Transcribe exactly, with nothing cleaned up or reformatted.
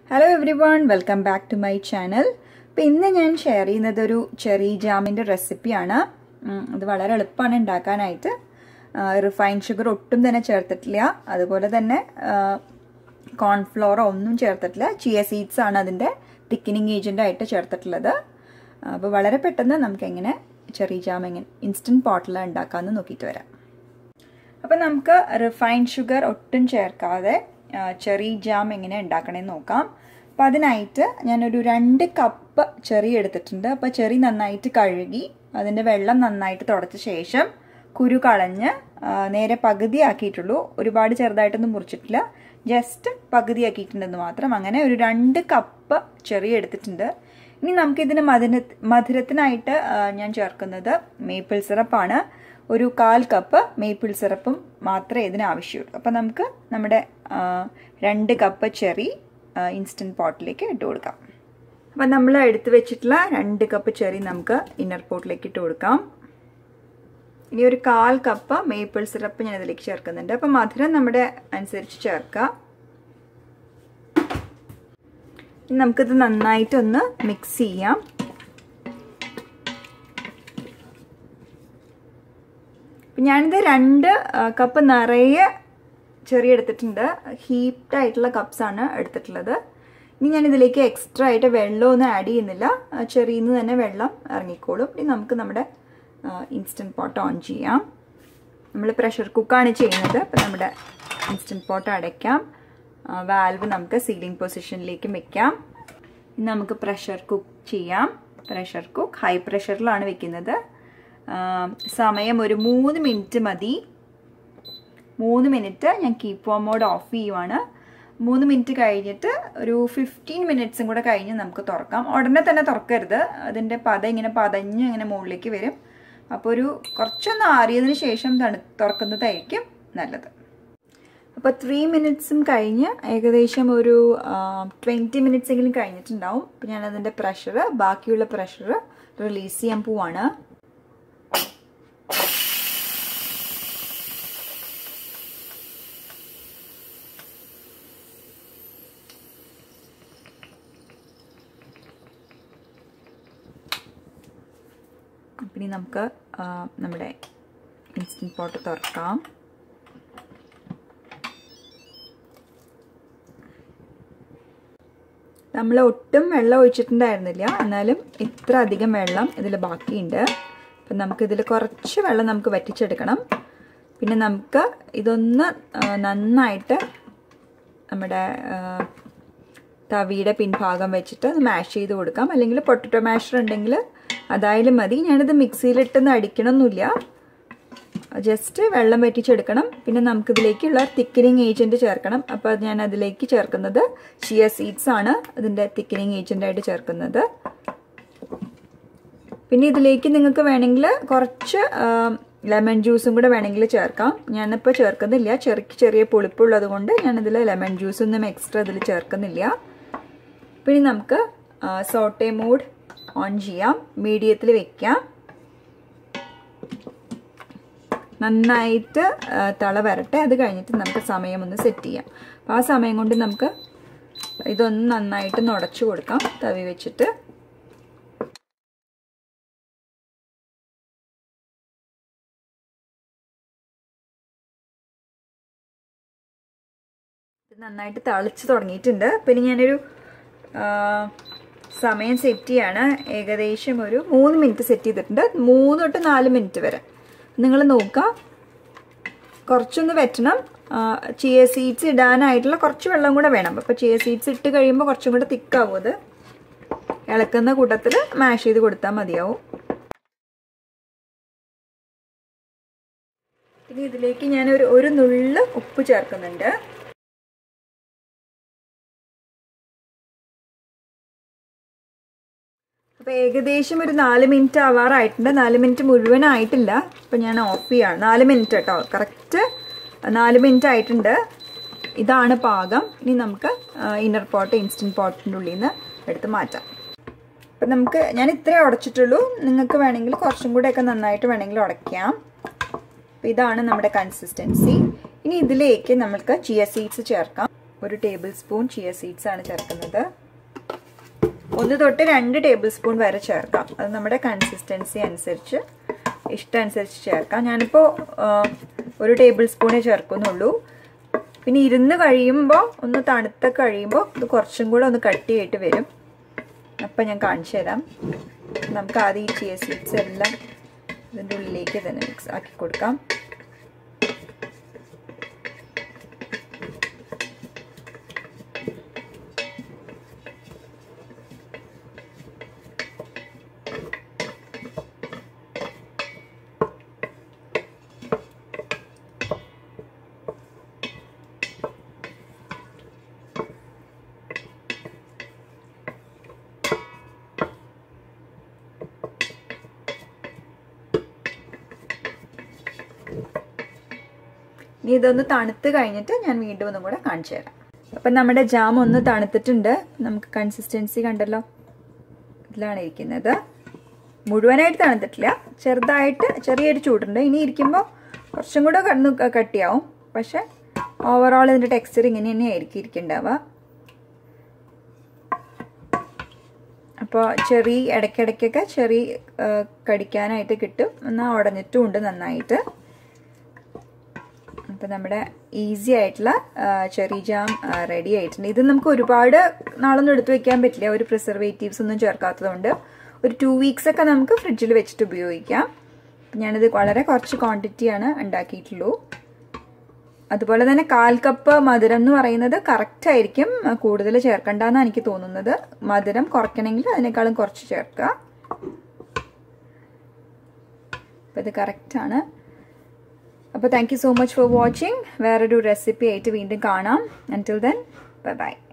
Hello everyone, welcome back to my channel. Now, I will share a cherry jam recipe. It is very easy. Refined sugar ഒട്ടും തന്നെ ചേർത്തിട്ടില്ല. അതുപോലെ തന്നെ corn flour ഒന്നും ചേർത്തിട്ടില്ല. Chia seeds ആണ് അതിന്റെ thickening agent ആയിട്ട് ചേർത്തിട്ടുള്ളത്. അപ്പോൾ വളരെ പെട്ടെന്ന് നമുക്ക് എങ്ങനെ cherry jam എങ്ങനെ instant pot ൽ ഉണ്ടാക്കാമെന്ന് നോക്കിയിട്ട് വരാം. അപ്പോൾ നമുക്ക് refined sugar ഒട്ടും ചേർക്കാതെ cherry jam എങ്ങനെ ഉണ്ടാക്കണമെന്ന് നോക്കാം. അപ്പോൾ അതിനായിട്ട് ഞാൻ ഒരു two കപ്പ് ചെറി എടുത്തിട്ടുണ്ട്. അപ്പോൾ ചെറി നന്നായിട്ട് കഴുകി അതിന്റെ വെള്ളം നന്നായിട്ട് തുടച്ച ശേഷം കുരു കളഞ്ഞ് നേരെ പകുതിയാക്കിയിട്ടുള്ളൂ. ഒരുപാട് ചെറുതായിട്ടൊന്നും മുറിച്ചിട്ടില്ല. ജസ്റ്റ് പകുതിയാക്കിയിട്ടുണ്ടെന്ന് മാത്രം. അങ്ങനെ ഒരു two കപ്പ് ചെറി എടുത്തിട്ടുണ്ട്. ഇനി നമുക്ക് ഇതിന് മധുര മധുരത്തിനായിട്ട് ഞാൻ ചേർക്കുന്നത് മേപ്പിൾ സിറപ്പാണ്. ഒരു കാൽ കപ്പ് മേപ്പിൾ സിറപ്പും മാത്രമേ ഇതിന് ആവശ്യമുള്ളൂ. അപ്പോൾ നമുക്ക് നമ്മുടെ two കപ്പ് ചെറി ഇൻസ്റ്റന്റ് പോട്ടിലേക്ക് ഇട്ട് കൊടുക്കാം. അപ്പോൾ നമ്മൾ എടുത്തു വെച്ചിട്ടുള്ള two കപ്പ് ചെറി നമുക്ക് ഇന്നർ പോട്ടിലേക്ക് ഇട്ട് കൊടുക്കാം. ഇനി ഒരു കാൽ കപ്പ് മേപ്പിൾ സിറപ്പ് ഞാൻ ഇതിലേക്ക് ചേർക്കുന്നുണ്ട്. അപ്പോൾ മധുരം നമ്മുടെ അനുസരിച്ച് ചേർക്കാം. ഇനി നമുക്കിത് നന്നായിട്ടൊന്ന് മിക്സ് ചെയ്യാം. ഞാനിത് രണ്ട് കപ്പ് നിറയെ ചെറി എടുത്തിട്ടുണ്ട്. ഹീപ്ഡ് ആയിട്ടുള്ള കപ്സ് ആണ് എടുത്തിട്ടുള്ളത്. ഇനി ഞാൻ ഇതിലേക്ക് എക്സ്ട്രാ ആയിട്ട് വെള്ളമൊന്നും ആഡ് ചെയ്യുന്നില്ല. ചെറിയിൽ നിന്ന് തന്നെ വെള്ളം ഇറങ്ങിക്കോളും. ഇനി നമുക്ക് നമ്മുടെ ഇൻസ്റ്റന്റ് പോട്ട് ഓൺ ചെയ്യാം. നമ്മൾ പ്രഷർ കുക്കാണ് ചെയ്യുന്നത്. അപ്പോൾ നമ്മുടെ ഇൻസ്റ്റന്റ് പോട്ട് അടയ്ക്കാം. വാൽവ് നമുക്ക് സീലിംഗ് പൊസിഷനിലേക്ക് വെക്കാം. ഇനി നമുക്ക് പ്രഷർ കുക്ക് ചെയ്യാം. പ്രഷർ കുക്ക് ഹൈ പ്രഷറിലാണ് വെക്കുന്നത്. സമയം ഒരു മൂന്ന് മിനിറ്റ് മതി. മൂന്ന് മിനിറ്റ് ഞാൻ കീപ്പ് വാം മോഡ് ഓഫ് ചെയ്യുവാണ്. മൂന്ന് മിനിറ്റ് കഴിഞ്ഞിട്ട് ഒരു ഫിഫ്റ്റീൻ മിനിറ്റ്സും കൂടെ കഴിഞ്ഞ് നമുക്ക് തുറക്കാം. ഉടനെ തന്നെ തുറക്കരുത്. അതിൻ്റെ പത ഇങ്ങനെ പതഞ്ഞ് ഇങ്ങനെ മുകളിലേക്ക് വരും. അപ്പോൾ ഒരു കുറച്ചൊന്ന് ആറിയതിന് ശേഷം തണു തുറക്കുന്നതായിരിക്കും നല്ലത്. അപ്പോൾ ത്രീ മിനിറ്റ്സും കഴിഞ്ഞ് ഏകദേശം ഒരു ട്വൻറ്റി മിനിറ്റ്സ് എങ്കിലും കഴിഞ്ഞിട്ടുണ്ടാവും. അപ്പോൾ ഞാനതിൻ്റെ പ്രഷർ ബാക്കിയുള്ള പ്രഷർ റിലീസ് ചെയ്യാൻ പോവാണ്. ഇനി നമുക്ക് നമ്മുടെ ഇൻസ്റ്റന്റ് പോട്ട് തുറക്കാം. നമ്മൾ ഒട്ടും വെള്ളം ഒഴിച്ചിട്ടുണ്ടായിരുന്നില്ല. എന്നാലും ഇത്ര അധികം വെള്ളം ഇതിൽ ബാക്കിയുണ്ട്. അപ്പം നമുക്കിതിൽ കുറച്ച് വെള്ളം നമുക്ക് വറ്റിച്ചെടുക്കണം. പിന്നെ നമുക്ക് ഇതൊന്ന് നന്നായിട്ട് നമ്മുടെ തവിയുടെ പിൻഭാഗം വെച്ചിട്ട് മാഷ് ചെയ്ത് കൊടുക്കാം. അല്ലെങ്കിൽ പൊട്ടറ്റോ മാഷർ ഉണ്ടെങ്കിൽ അതായാലും മതി. ഞാനിത് മിക്സിയിലിട്ടൊന്നും അടിക്കണമെന്നില്ല. ജസ്റ്റ് വെള്ളം വറ്റിച്ചെടുക്കണം. പിന്നെ നമുക്കിതിലേക്കുള്ള തിക്കനിങ് ഏജൻറ്റ് ചേർക്കണം. അപ്പോൾ ഞാൻ അതിലേക്ക് ചേർക്കുന്നത് ചിയ സീഡ്സ് ആണ് അതിൻ്റെ തിക്കനിങ് ഏജൻ്റായിട്ട് ചേർക്കുന്നത്. പിന്നെ ഇതിലേക്ക് നിങ്ങൾക്ക് വേണമെങ്കിൽ കുറച്ച് ലെമൺ ജ്യൂസും കൂടെ വേണമെങ്കിൽ ചേർക്കാം. ഞാനിപ്പോൾ ചേർക്കുന്നില്ല. ചെറിയ ചെറിയ പുളിപ്പുള്ളത് കൊണ്ട് ഞാനിതിൽ ലെമൺ ജ്യൂസൊന്നും എക്സ്ട്രാ ഇതിൽ ചേർക്കുന്നില്ല. പിന്നെ നമുക്ക് സോട്ടേ മോഡ് ഓൺ ചെയ്യാം. മീഡിയത്തിൽ വെക്കാം. നന്നായിട്ട് തള വരട്ടെ. അത് കഴിഞ്ഞിട്ട് നമുക്ക് സമയം ഒന്ന് സെറ്റ് ചെയ്യാം. അപ്പോൾ ആ സമയം കൊണ്ട് നമുക്ക് ഇതൊന്ന് നന്നായിട്ട് നുടച്ചു കൊടുക്കാം തവി വെച്ചിട്ട്. ഇത് നന്നായിട്ട് തളിച്ച് തുടങ്ങിയിട്ടുണ്ട്. പിന്നെ ഞാനൊരു സമയം സെറ്റ് ചെയ്യാണ്. ഏകദേശം ഒരു മൂന്ന് മിനിറ്റ് സെറ്റ് ചെയ്തിട്ടുണ്ട്. മൂന്ന് തൊട്ട് നാല് മിനിറ്റ് വരെ നിങ്ങൾ നോക്കുക. കുറച്ചൊന്ന് വെറ്റണം. ചിയ സീഡ്സ് ഇടാനായിട്ടുള്ള കുറച്ച് വെള്ളം കൂടെ വേണം. അപ്പോൾ ചിയ സീഡ്സ് ഇട്ട് കഴിയുമ്പോൾ കുറച്ചും കൂടെ തിക്കാവും. അത് ഇളക്കുന്ന കൂട്ടത്തിൽ മാഷ് ചെയ്ത് കൊടുത്താൽ മതിയാവും. ഇനി ഇതിലേക്ക് ഞാനൊരു ഒരു നുള്ള് ഉപ്പ് ചേർക്കുന്നുണ്ട്. അപ്പോൾ ഏകദേശം ഒരു നാല് മിനിറ്റ് ആവാറായിട്ടുണ്ട്. നാല് മിനിറ്റ് മുഴുവനായിട്ടില്ല. അപ്പോൾ ഞാൻ ഓഫ് ചെയ്യാണ്. നാല് മിനിറ്റ് കേട്ടോ, കറക്റ്റ് നാല് മിനിറ്റ് ആയിട്ടുണ്ട്. ഇതാണ് പാകം. ഇനി നമുക്ക് ഇന്നർ പോട്ട് ഇൻസ്റ്റന്റ് പോട്ടിൻ്റെ ഉള്ളിൽ നിന്ന് എടുത്ത് മാറ്റാം. അപ്പം നമുക്ക് ഞാൻ ഇത്രേ ഉടച്ചിട്ടുള്ളൂ. നിങ്ങൾക്ക് വേണമെങ്കിൽ കുറച്ചും കൂടെയൊക്കെ നന്നായിട്ട് വേണമെങ്കിൽ ഉടയ്ക്കാം. അപ്പോൾ ഇതാണ് നമ്മുടെ കൺസിസ്റ്റൻസി. ഇനി ഇതിലേക്ക് നമുക്ക് ചിയ സീഡ്സ് ചേർക്കാം. ഒരു ടേബിൾ സ്പൂൺ ചിയ സീഡ്സ് ആണ് ചേർക്കുന്നത്. ഒന്ന് തൊട്ട് രണ്ട് ടേബിൾ സ്പൂൺ വരെ ചേർക്കാം. അത് നമ്മുടെ കൺസിസ്റ്റൻസി അനുസരിച്ച് ഇഷ്ടം അനുസരിച്ച് ചേർക്കാം. ഞാനിപ്പോൾ ഒരു ടേബിൾ സ്പൂണേ ചേർക്കുന്നുള്ളൂ. പിന്നെ ഇരുന്ന് കഴിയുമ്പോൾ ഒന്ന് തണുത്ത കഴിയുമ്പോൾ ഇത് കുറച്ചും കൂടെ ഒന്ന് കട്ടിയായിട്ട് വരും. അപ്പം ഞാൻ കാണിച്ചു തരാം. നമുക്ക് ആദ്യം ഈ ചിയ സീഡ്സ് എല്ലാം ഇതിൻ്റെ ഉള്ളിലേക്ക് തന്നെ മിക്സ് ആക്കി കൊടുക്കാം. ഇനി ഇതൊന്ന് തണുത്ത് കഴിഞ്ഞിട്ട് ഞാൻ വീണ്ടും ഒന്നും കൂടെ കാണിച്ചു തരാം. അപ്പം നമ്മുടെ ജാം ഒന്ന് തണുത്തിട്ടുണ്ട്. നമുക്ക് കൺസിസ്റ്റൻസി കണ്ടല്ലോ, ഇതിലാണ് ഇരിക്കുന്നത്. മുഴുവനായിട്ട് തണുത്തിട്ടില്ല, ചെറുതായിട്ട് ചെറിയൊരു ചൂടുണ്ട്. ഇനി ഇരിക്കുമ്പോൾ കുറച്ചും കൂടെ ഒന്ന് കട്ടിയാവും. പക്ഷെ ഓവറോൾ ഇതിൻ്റെ ടെക്സ്ചർ ഇങ്ങനെ തന്നെയായിരിക്കും ഇരിക്കുന്നുണ്ടാവുക. അപ്പോൾ ചെറി ഇടയ്ക്കിടയ്ക്കൊക്കെ ചെറി കടിക്കാനായിട്ട് കിട്ടും. എന്നാൽ ഉടഞ്ഞിട്ടും ഉണ്ട് നന്നായിട്ട്. അപ്പം നമ്മുടെ ഈസി ആയിട്ടുള്ള ചെറി ജാം റെഡി ആയിട്ടുണ്ട്. ഇത് നമുക്ക് ഒരുപാട് നാളൊന്നും എടുത്തു വെക്കാൻ പറ്റില്ല, ഒരു പ്രിസർവേറ്റീവ്സ് ഒന്നും ചേർക്കാത്തതുകൊണ്ട്. ഒരു ടു വീക്സ് ഒക്കെ നമുക്ക് ഫ്രിഡ്ജിൽ വെച്ചിട്ട് ഉപയോഗിക്കാം. ഞാനിത് വളരെ കുറച്ച് ക്വാണ്ടിറ്റിയാണ് ഉണ്ടാക്കിയിട്ടുള്ളൂ. അതുപോലെ തന്നെ കാൽ കപ്പ് മധുരം എന്ന് പറയുന്നത് കറക്റ്റ് ആയിരിക്കും. കൂടുതൽ ചേർക്കണ്ടെന്നാണ് എനിക്ക് തോന്നുന്നത്. മധുരം കുറയ്ക്കണമെങ്കിൽ അതിനേക്കാളും കുറച്ച് ചേർക്കുക. അപ്പം ഇത് കറക്റ്റാണ്. അപ്പോൾ thank you so much for watching. വേറൊരു റെസിപ്പി ആയിട്ട് വീണ്ടും കാണാം. Until then bye by.